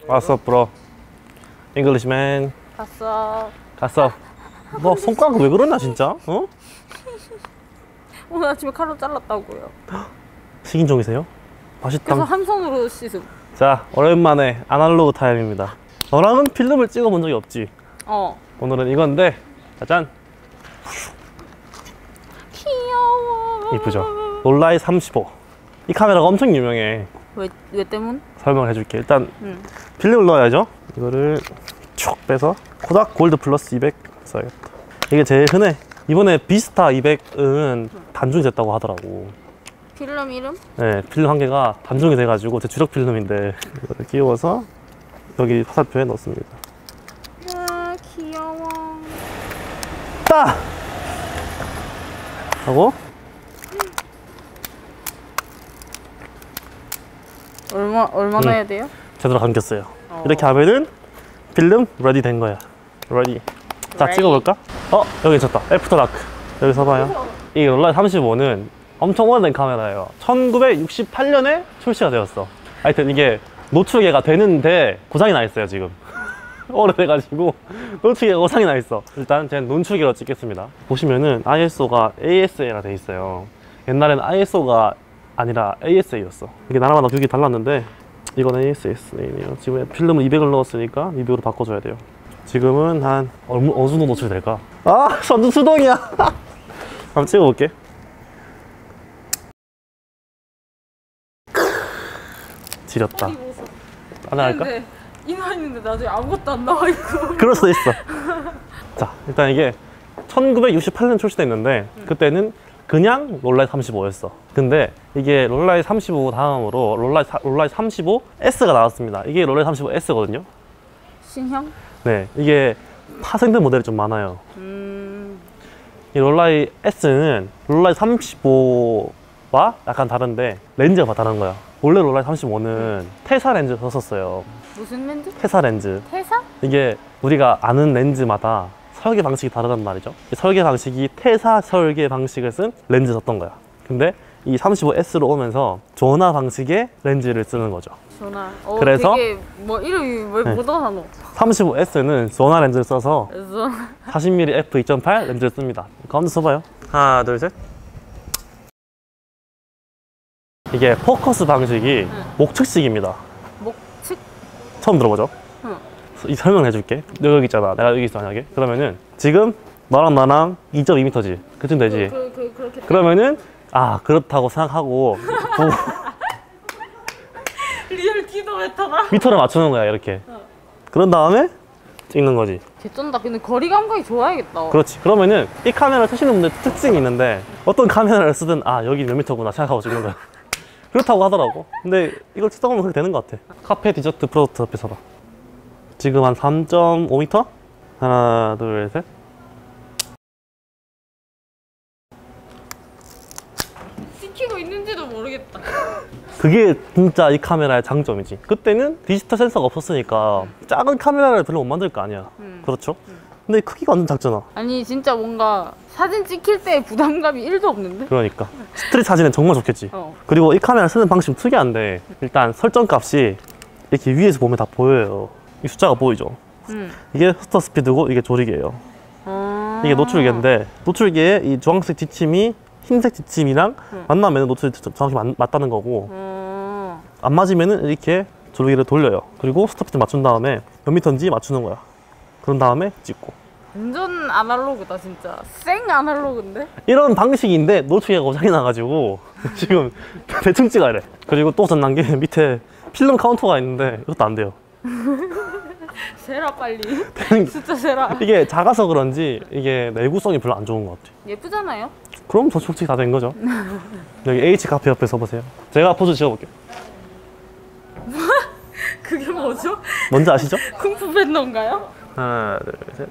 What's up, bro? Englishman. 갔어. 너 손가락 왜 그러냐 진짜? 어? 오늘 아침에 칼로 잘랐다고요. 식인종이세요? 맛있다. 그래서 한 손으로 씻음. 자, 오랜만에 아날로그 타임입니다. 너랑은 필름을 찍어본 적이 없지? 오늘은 이건데, 짜잔. 귀여워. 이쁘죠? 롤라이 35. 이 카메라가 엄청 유명해. 왜 때문? 설명을 해줄게. 일단 필름을 넣어야죠. 이거를 쭉 빼서 코닥 골드 플러스 200 써야겠다. 이게 제일 흔해. 이번에 비스타 200은 단종이 됐다고 하더라고. 필름 이름? 네, 필름 한 개가 단종이 돼가지고 제 주력 필름인데 이거를 끼워서 여기 화살표에 넣습니다. 와, 귀여워. 따! 하고 얼마나 해야 돼요? 제대로 감겼어요. 이렇게 하면은 필름 레디 된 거야. 레디. 자, 찍어볼까? 여기 있었다. 애프터 다크. 여기서 봐요. 이 롤라이 35는 엄청 오래된 카메라예요. 1968년에 출시가 되었어. 하여튼 이게 노출계가 되는데 고장이 나 있어요 지금. 오래돼가지고 노출계가 고장이 나 있어. 일단 제가 논출계로 찍겠습니다. 보시면은 ISO가 ASA라 돼 있어요. 옛날에는 ISO가 아니라 ASA였어. 이게 나라마다 규격이 달랐는데 이건 ASA네요. 지금 필름을 200을 넣었으니까 200으로 바꿔줘야 돼요. 지금은 한 어느 정도 노출이 될까? 선두 수동이야. 한번 찍어볼게. 지렸다. 안 할까? 이마 있는데 나중에 아무것도 안 나와 있고. 그럴 수도 있어. 자, 일단 이게 1968년 출시됐는데 그때는 그냥 롤라이 35였어. 근데 이게 롤라이 35 다음으로 롤라이 35S가 나왔습니다. 이게 롤라이 35S거든요. 신형? 네, 이게 파생된 모델이 좀 많아요. 이 롤라이 S는 롤라이 35와 약간 다른데 렌즈가 다른 거야. 원래 롤라이 35는 테사 렌즈를 썼었어요. 무슨 렌즈? 테사 렌즈. 테사? 이게 우리가 아는 렌즈마다 설계 방식이 다르단 말이죠. 이 설계 방식이 테사 설계 방식을 쓴 렌즈 썼던 거야. 근데 이 35S로 오면서 조나 방식의 렌즈를 쓰는 거죠. 조나. 그래서 되게 뭐 이름이 왜 묻어나노? 35S는 조나 렌즈를 써서 40mm f2.8 렌즈를 씁니다. 가운데 써봐요. 하나, 둘, 셋. 이게 포커스 방식이 목측식입니다. 목측? 처음 들어보죠? 이 설명해 줄게. 여기 있잖아. 내가 여기 있어 만약에. 그러면은 지금 너랑 나랑 2.2m지. 그쯤 되지. 그렇게 그러면은 그렇다고 생각하고 리얼 기도 메타다. 미터를 맞추는 거야 이렇게. 그런 다음에 찍는 거지. 개쩐다. 근데 거리 감각이 좋아야겠다. 그렇지. 그러면은 이 카메라를 쓰시는 분들 특징이 있는데 어떤 카메라를 쓰든 여기 몇 미터구나 생각하고 찍는 거야. 그렇다고 하더라고. 근데 이걸 찍다 보면 그렇게 되는 것 같아. 카페 디저트 프로덕트 앞에 서봐. 지금 한 3.5m? 하나, 둘, 셋. 찍히고 있는지도 모르겠다. 그게 진짜 이 카메라의 장점이지. 그때는 디지털 센서가 없었으니까 작은 카메라를 별로 못 만들 거 아니야. 그렇죠? 근데 크기가 완전 작잖아. 아니 진짜 뭔가 사진 찍힐 때 부담감이 1도 없는데? 그러니까 스트릿 사진은 정말 좋겠지. 그리고 이 카메라 쓰는 방식이 특이한데 일단 설정 값이 이렇게 위에서 보면 다 보여요. 이 숫자가 보이죠? 이게 셔터 스피드고 이게 조리개예요. 이게 노출계인데 노출계에 이 주황색 지침이 흰색 지침이랑 만나면 노출이 정확히 맞다는 거고 안 맞으면 이렇게 조리개를 돌려요. 그리고 스톱 스피드 맞춘 다음에 몇 미터인지 맞추는 거야. 그런 다음에 찍고. 완전 아날로그다 진짜. 생 아날로그인데? 이런 방식인데 노출계가 고장이 나가지고 지금 대충 찍어야 돼. 그리고 또 전난 게 밑에 필름 카운터가 있는데 이것도 안 돼요. 세라 빨리. 진짜 세라. 이게 작아서 그런지 이게 내구성이 별로 안 좋은 것 같아. 예쁘잖아요? 그럼 저 솔직히 다 된 거죠. 여기 H카페 옆에 서보세요. 제가 포즈 지어볼게요. 그게 뭐죠? 뭔지 아시죠? 쿵푸 팬더인가요? 하나, 둘, 셋.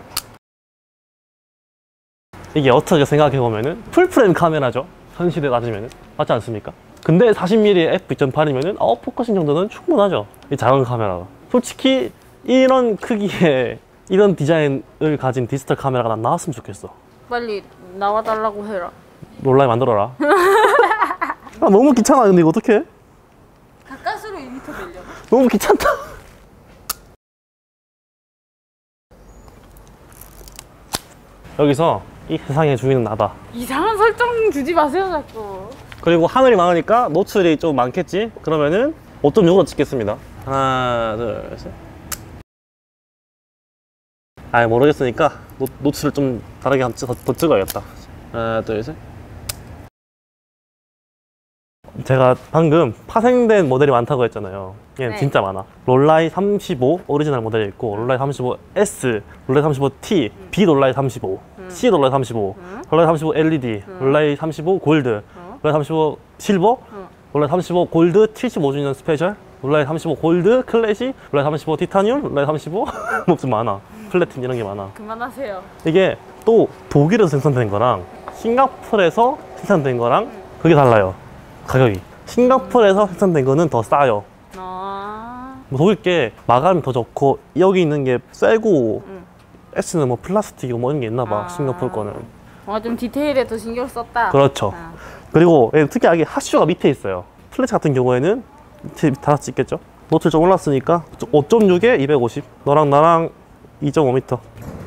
이게 어떻게 생각해보면은 풀프레임 카메라죠. 현실에 따지면은. 맞지 않습니까? 근데 40mm f2.8이면은 포커싱 정도는 충분하죠. 이 작은 카메라가. 솔직히 이런 크기의 이런 디자인을 가진 디지털 카메라가 난 나왔으면 좋겠어. 빨리 나와달라고 해라. 롤라이 만들어라. 너무 귀찮아. 근데 이거 어떡해? 가까스로 2m 밀려. 너무 귀찮다. 여기서 이 세상의 주인은 나다. 이상한 설정 주지 마세요 자꾸. 그리고 하늘이 많으니까 노출이 좀 많겠지? 그러면은 5.6으로 찍겠습니다. 하나, 둘, 셋. 아예 모르겠으니까 노출을 좀 다르게 더 찍어야겠다. 하나, 둘, 셋. 제가 방금 파생된 모델이 많다고 했잖아요. 얘는 네. 진짜 많아. 롤라이 35 오리지널 모델이 있고, 롤라이 35S, 롤라이 35T, B 롤라이 35, C 롤라이 35, 롤라이 35 LED, 롤라이 35 골드, 롤라이 35 실버, 롤라이 35 골드 75주년 스페셜, 롤라이 35 골드 클래식, 롤라이 35 티타늄, 롤라이 35 뭐 좀 많아. 플래틴 이런 게 많아. 그만하세요. 이게 또 독일에서 생산된 거랑 싱가포르에서 생산된 거랑 그게 달라요. 가격이. 싱가포르에서 생산된 거는 더 싸요. 뭐 독일 게 마감이 더 좋고 여기 있는 게 쇠고 S는 뭐 플라스틱이고 뭐 이런 게 있나 봐. 싱가포르 거는. 좀 디테일에 더 신경 썼다. 그렇죠. 그리고 특이하게 핫쇼가 밑에 있어요. 플래시 같은 경우에는 밑에 다 찍겠죠. 노출 좀 올랐으니까 5.6에 250. 너랑 나랑 2.5m.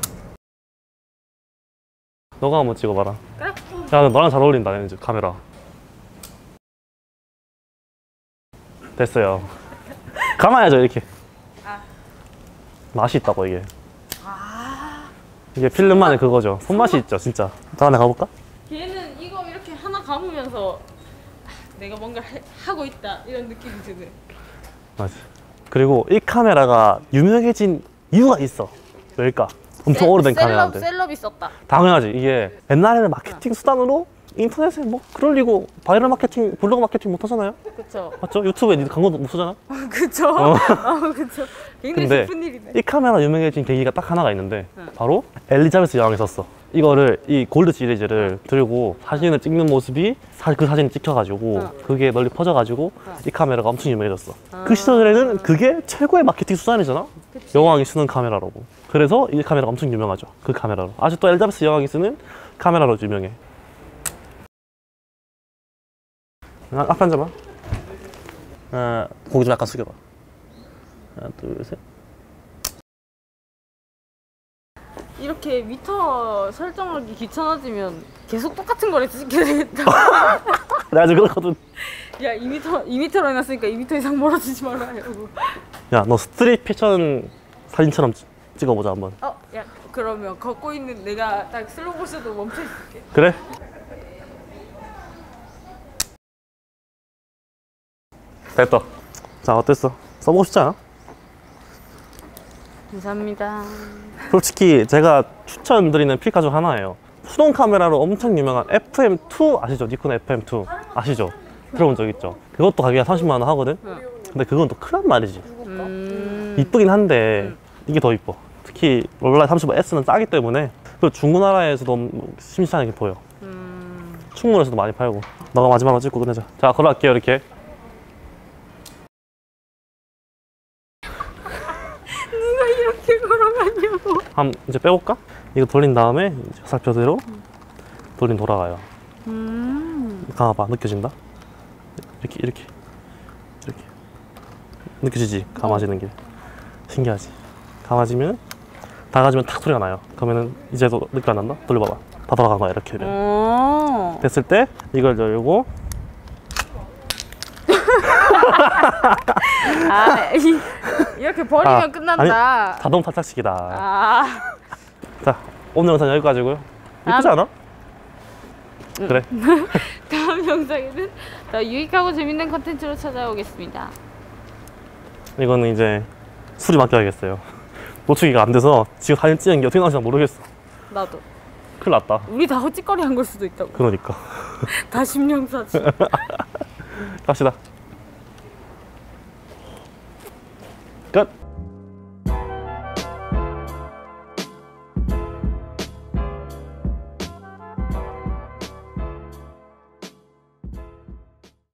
너가 한번 찍어봐라. 그래? 야, 너랑 잘 어울린다, 이제 카메라. 됐어요. 감아야죠, 이렇게. 맛이 있다고, 이게. 이게 필름만의 그거죠. 손맛이 있죠, 진짜. 다음에 가볼까? 걔는 이거 이렇게 하나 감으면서 내가 뭔가 하고 있다 이런 느낌이 드네. 맞아. 그리고 이 카메라가 유명해진 이유가 있어. 왜일까? 엄청 오래된 카메라인데. 셀럽이 썼다. 당연하지. 이게 옛날에는 마케팅 수단으로 인터넷에 뭐 그럴리고 바이럴 마케팅, 블로그 마케팅 못 하잖아요? 그쵸. 맞죠? 유튜브에 광고도 못 쓰잖아? 그쵸. 그쵸. 굉장히 근데 슬픈 일이네. 이 카메라 유명해진 계기가 딱 하나가 있는데 바로 엘리자베스 여왕이 썼어. 이거를 이 골드 시리즈를 들고 사진을 찍는 모습이 그 사진을 찍혀가지고 그게 널리 퍼져가지고 이 카메라가 엄청 유명해졌어. 그 시절에는 그게 최고의 마케팅 수단이잖아? 그치. 여왕이 쓰는 카메라라고. 그래서 이 카메라가 엄청 유명하죠. 그 카메라로. 아직도 엘리자베스 여왕이 쓰는 카메라로 유명해. 앞에 앉아봐. 고기 좀 약간 숙여봐. 하나, 둘, 셋. 이렇게 미터 설정하기 귀찮아지면 계속 똑같은 거를 찍게 되겠다. 내가 지금 그렇거든. 야, 2m로 해놨으니까 2m 이상 멀어지지 말아요. 야, 너 스트릿 패션 사진처럼 찍어보자, 한번. 야, 그러면 걷고 있는 내가 딱 슬로우 모션으로 멈춰 있을게. 그래? 됐다. 자, 어땠어? 써보고 싶지 않아? 감사합니다. 솔직히 제가 추천드리는 필카 중 하나예요. 수동 카메라로 엄청 유명한 FM2 아시죠? 니콘 FM2 아시죠? 들어본 적 있죠? 그것도 가격이 30만 원 하거든? 근데 그건 또 크단 말이지. 이쁘긴 한데 이게 더 이뻐. 특히 롤라이 35S는 싸기 때문에. 그리고 중고나라에서도 심심하게 보여. 충무에서도 많이 팔고. 너가 마지막으로 찍고 끝내자. 자, 걸어갈게요, 이렇게. 누가 이렇게 걸어가냐고. 이제 빼볼까? 이거 돌린 다음에 화살표대로 돌아가요. 가봐, 느껴진다? 이렇게 느껴지지? 감아지는 게 신기하지? 감아지면 닫아지면 탁 소리가 나요. 그러면은 이제도 느낌 안 난다? 돌려봐봐. 다 돌아간 거야, 이렇게 되면. 됐을 때 이걸 열고 이렇게 버리면 끝난다. 아니, 자동 탈착식이다. 자, 오늘 영상 여기까지고요. 이쁘지 않아? 그래. 다음 영상에는 더 유익하고 재밌는 컨텐츠로 찾아오겠습니다. 이거는 이제 수리 맡겨야겠어요. 노출기가 안 돼서 지금 사진 찍은 게 어떻게 나오는지 모르겠어. 나도. 큰일 났다. 우리 다 헛짓거리 한 걸 수도 있다고. 그러니까. 다 심령사지. 갑시다. 끝.